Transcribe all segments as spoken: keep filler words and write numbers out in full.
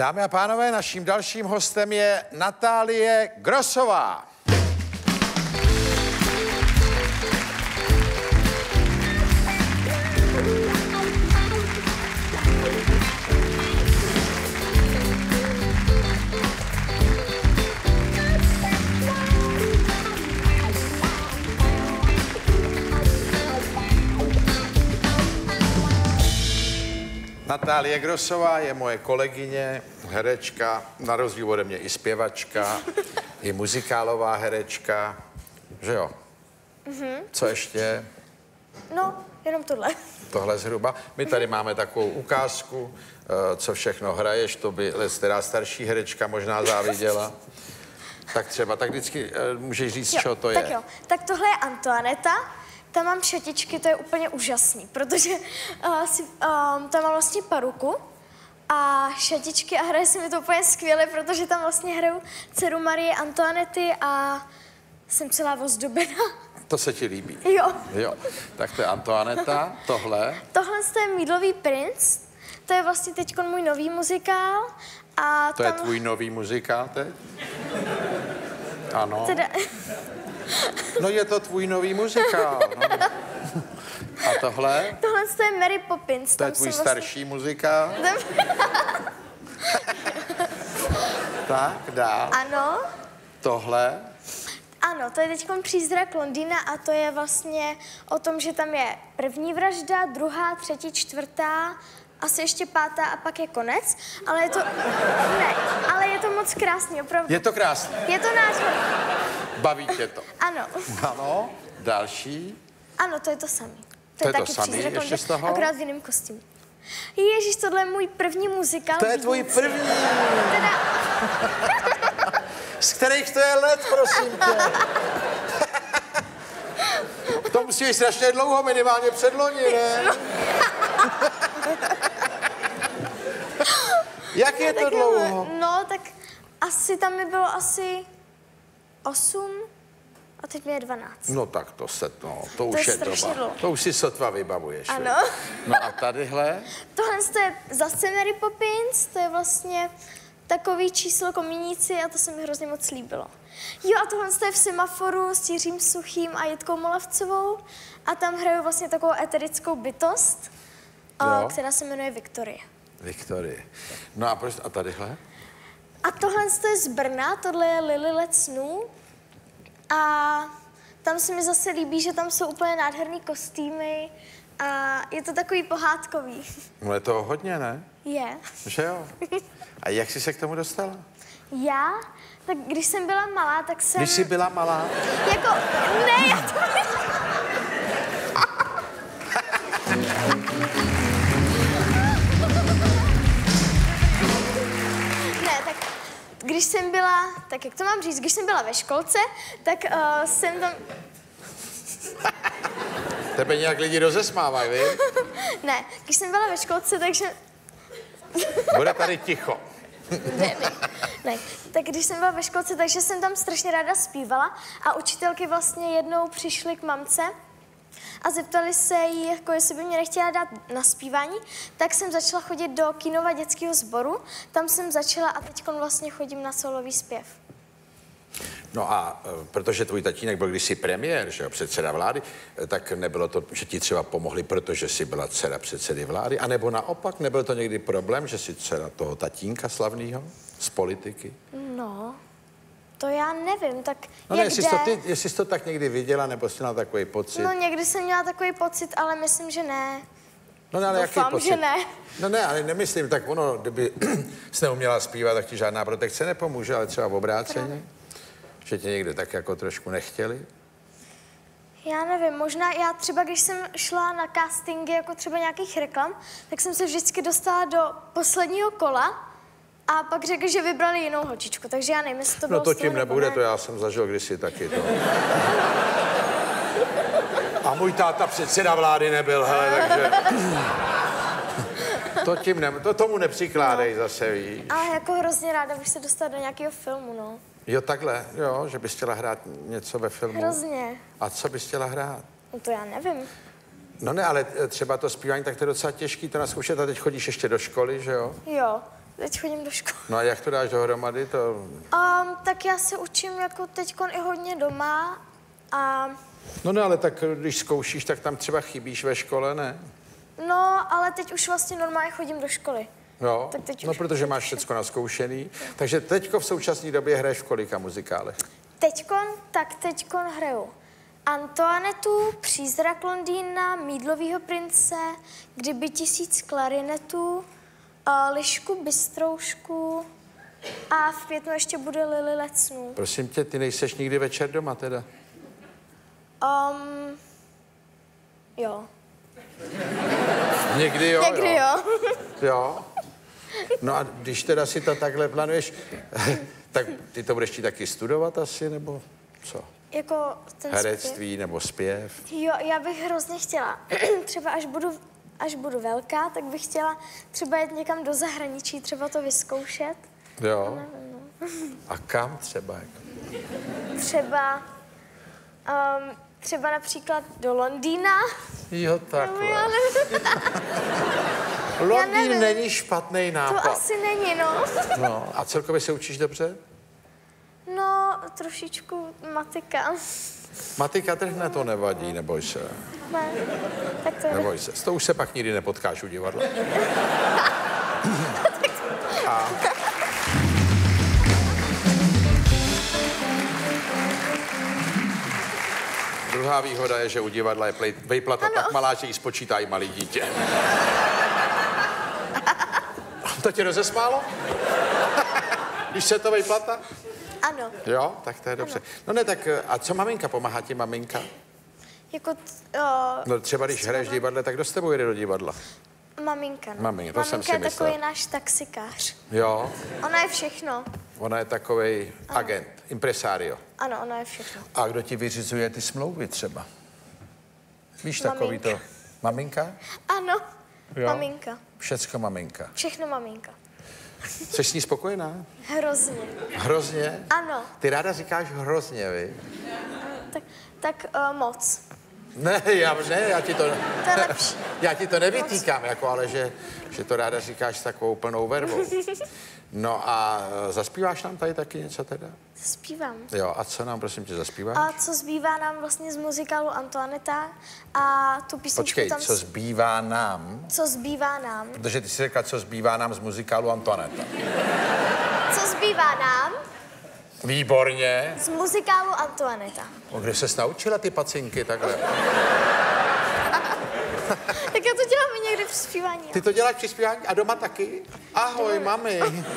Dámy a pánové, naším dalším hostem je Natálie Grossová. Natálie Grossová je moje kolegyně, herečka, na rozdíl ode mě i zpěvačka, i muzikálová herečka, že jo? Mm-hmm. Co ještě? No, jenom tohle. Tohle zhruba. My tady máme takovou ukázku, co všechno hraješ, to by teda starší herečka možná záviděla. Tak třeba, tak vždycky můžeš říct, jo, co to tak je. Jo, tak tohle je Antoaneta. Tam mám šatičky, to je úplně úžasný, protože uh, si, um, tam mám vlastně paruku a šatičky a hraje se mi to úplně skvěle, protože tam vlastně hraju dceru Marie Antoanety a jsem celá ozdobena. To se ti líbí? Jo. Jo. Tak to je Antoaneta, tohle. Tohle je Mýdlový princ, to je vlastně teď můj nový muzikál. A to tam... je tvůj nový muzikál teď? Ano. Teda... No je to tvůj nový muzikál. No. A tohle? Tohle je Mary Poppins. To je tvůj vlastně... starší muzikál? Tak, dál. Ano. Tohle? Ano, to je teď Přízrak Londýna a to je vlastně o tom, že tam je první vražda, druhá, třetí, čtvrtá, asi ještě pátá a pak je konec, ale je to... Ne, ale je to moc krásný, opravdu. Je to krásný? Je to nádherný. Baví tě to? Ano. Ano, další? Ano, to je to samý. To, to je taky to samý, ještě Londýna, z toho? Akorát v jiném kostýmu. Ježíš, tohle je můj první muzikál. To je tvůj první? Teda... Z kterých to je let, prosím tě? To musí být strašně dlouho, minimálně předloni, ne? No. Jak je to tak dlouho? No, tak asi tam mi bylo asi osm a teď mi je dvanáct. No tak to se, no, to, to už je je doba. Dlouho. To už si sotva vybavuješ. Ano. No a tadyhle? Tohle je zase Mary Poppins, to je vlastně takový číslo Komíníci a to se mi hrozně moc líbilo. Jo a tohle je v Semaforu s Jiřím Suchým a Jitkou Molavcovou a tam hraju vlastně takovou eterickou bytost, jo. která se jmenuje Viktorie. Viktorie. No a proč, a tadyhle? A tohle je z Brna, tohle je Lily Let snů a tam se mi zase líbí, že tam jsou úplně nádherný kostýmy a je to takový pohádkový. No je toho hodně, ne? Je. Že jo? A jak jsi se k tomu dostala? Já? Tak když jsem byla malá, tak jsem... Když jsi byla malá? Jako, ne, já to... Ne, tak když jsem byla, tak jak to mám říct, když jsem byla ve školce, tak uh, jsem tam... Tebe nějak lidi rozesmávají, vy? Ne, když jsem byla ve školce, takže... Bude tady ticho. Ne, ne, ne. Tak když jsem byla ve školce, takže jsem tam strašně ráda zpívala a učitelky vlastně jednou přišly k mamce a zeptali se jí, jako jestli by mě nechtěla dát na zpívání, tak jsem začala chodit do Kinova dětského sboru, tam jsem začala a teď vlastně chodím na solový zpěv. No a protože tvůj tatínek byl kdysi premiér, že jo, předseda vlády, tak nebylo to, že ti třeba pomohli, protože jsi byla dcera předsedy vlády, anebo naopak, nebyl to někdy problém, že jsi dcera toho tatínka slavného z politiky? No, to já nevím, tak no jak ne, jestli, jsi to ty, jestli jsi to tak někdy viděla, nebo jsi měla takový pocit? No někdy jsem měla takový pocit, ale myslím, že ne. No ne, ale Doufám, jaký pocit? že ne. No ne, ale nemyslím, tak ono, kdyby jsi neuměla zpívat, tak ti žádná protekce nepomůže, ale třeba v obráceně. Že tě někde tak jako trošku nechtěli? Já nevím, možná já třeba, když jsem šla na castingy jako třeba nějakých reklam, tak jsem se vždycky dostala do posledního kola a pak řekl, že vybrali jinou holčičku, takže já nevím, jestli to bylo No to tím stejné, nebude, ne. to já jsem zažil kdysi taky to. A můj táta předseda vlády nebyl, hele, takže... To tím ne, to tomu nepřikládej no. Zase, víš. Ale jako hrozně ráda bych se dostala do nějakého filmu, no. Jo, takhle, jo, že bys chtěla hrát něco ve filmu. Hrozně. A co bys chtěla hrát? No to já nevím. No ne, ale třeba to zpívání, tak to je docela těžký, to naskoušet a teď chodíš ještě do školy, že jo? Jo, teď chodím do školy. No a jak to dáš dohromady? To... Um, tak já se učím jako teďkon i hodně doma a... No ne, ale tak když zkoušíš, tak tam třeba chybíš ve škole, ne? No, ale teď už vlastně normálně chodím do školy. Jo, Tak teď no už- protože máš všecko naskoušený. Takže teďko v současné době hraješ v kolika muzikálech? Teďkon, tak teďkon hraju Antoanetu, Přízrak Londýna, Mýdlovýho prince, Kdyby tisíc klarinetů, uh, Lišku Bystroušku a v květnu ještě bude Lily Let snů. Prosím tě, ty nejseš nikdy večer doma teda? Um, jo. Někdy jo, Někdy jo. Jo. No a když teda si to takhle plánuješ, tak ty to budeš ti taky studovat asi, nebo co? Jako ten Herectví nebo zpěv? zpěv. Jo, já bych hrozně chtěla. Třeba až budu, až budu velká, tak bych chtěla třeba jet někam do zahraničí, třeba to vyzkoušet. Jo. A kam třeba? Třeba, um, třeba například do Londýna. Jo, No, takhle. já nevím. Londýn nevím. není špatný To nápad. asi není, no. No, a celkově se učíš dobře? No, trošičku matika. Matika trhne, to nevadí, neboj se. Ne, tak to je. Neboj se, s tou už se pak nikdy nepotkáš u divadla. A... Druhá výhoda je, že u divadla je plej- vejplata tak malá, že ji spočítá i malý dítě. To tě rozesmálo? Když se to vejplata? Ano, Jo, tak to je dobře. No ne, tak a co maminka? Pomáhá ti maminka? jako t, o, No třeba když hraješ v divadle, tak kdo s tebou jede do divadla? maminka. No. Maminka, to jsem maminka si je myslel. takový náš taxikář. Jo, Ona je všechno. ona je takovej agent, impresario. Ano, ona je všechno. A kdo ti vyřizuje ty smlouvy třeba? Víš, Maminka. takový to... Maminka? Ano, Jo. maminka. Všecko maminka. Všechno maminka. Jsi s ní spokojená? Hrozně. Hrozně? Ano, Ty ráda říkáš hrozně, vy? tak, tak uh, moc. Ne, já, ne, já ti to... To je lepší. Já ti to nevytýkám, jako, ale že, že to ráda říkáš s takovou plnou verbou. No a e, zaspíváš nám tady taky něco teda? Zpívám. Jo, a co nám, prosím tě, zaspíváš? A co zbývá nám vlastně z muzikálu Antoaneta a tu písničku Počkej, tam... co zbývá nám? Co zbývá nám? Protože ty jsi řekla, co zbývá nám z muzikálu Antoaneta. Co zbývá nám Výborně. z muzikálu Antoaneta? O, kde ses naučila ty pacinky takhle? Tak já to dělám i někdy při zpívání. Ty to děláš při zpívání a doma taky? Ahoj, mami.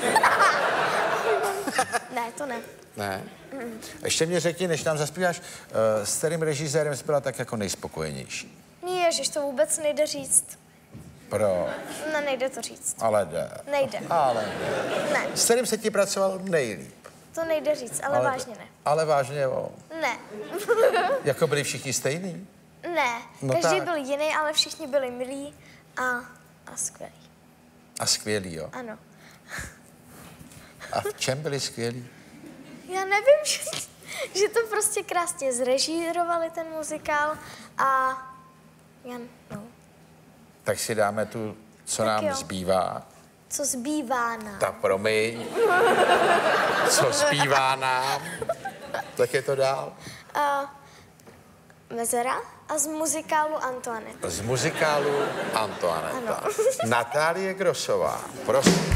Ne, to ne. Ne? Ještě mě řekni, než nám zaspíváš, uh, s kterým režisérem jsi byla tak jako nejspokojenější? Ježiš, to vůbec nejde říct. Pro, Ne, nejde to říct. ale jde. Nejde. Ale jde. Ne, S kterým se ti pracoval nejlíp? to nejde říct, ale, ale vážně ne. Ale vážně, jo. Ne. Jako byli všichni stejný? Ne. No Každý tak. byl jiný, ale všichni byli milí a, a skvělí. A skvělý, jo. Ano. A v čem byli skvělí? Já nevím, že, že to prostě krásně zrežírovali ten muzikál a já, no, Tak si dáme tu, co Tak nám jo. zbývá. co zbývá nám. Tak promiň. Co zbývá nám? Tak je to dál. Uh, Mezera a z muzikálu Antoinette. Z muzikálu Antoaneta. Ano. Natálie Grossová. Prosím.